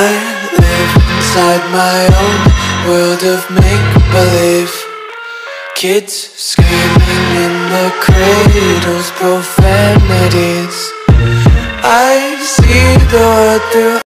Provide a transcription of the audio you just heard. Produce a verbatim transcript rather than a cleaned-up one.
I live inside my own world of make-believe. Kids screaming in the cradles, profanities. I see the world through